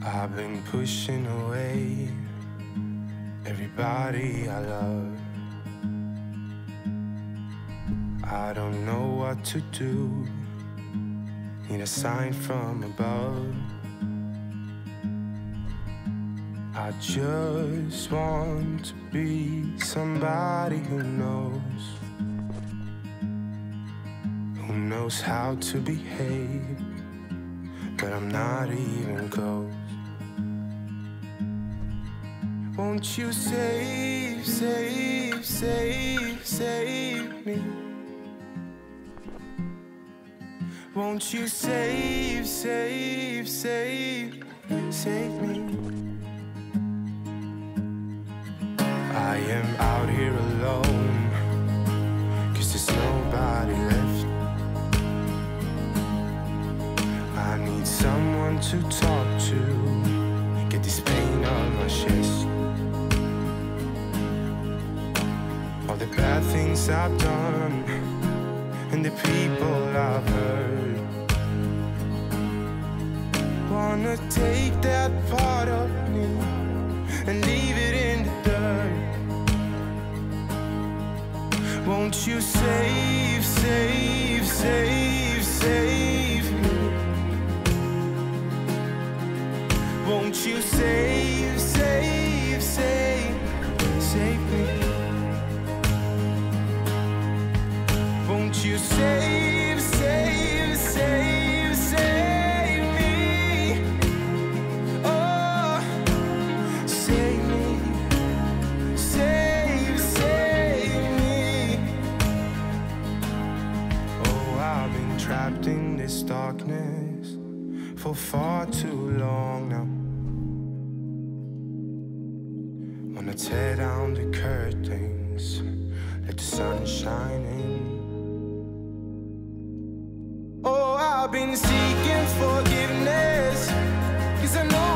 I've been pushing away everybody I love. I don't know what to do, need a sign from above. I just want to be somebody who knows how to behave, but I'm not even close. Won't you save, save, save, save me? Won't you save, save, save, save me? I am out here alone, 'cause there's nobody left. I need someone to talk to, get this pain on my chest. All the bad things I've done and the people I've hurt, wanna take that part of me and leave it in the dirt. Won't you save, save, save, save me? Won't you save, save, save, save me? Won't you save, save, save, save me? Oh, save me, save, save me. Oh, I've been trapped in this darkness for far too long now. Wanna tear down the curtains, let the sun shine in. Oh, I've been seeking forgiveness, 'cause I know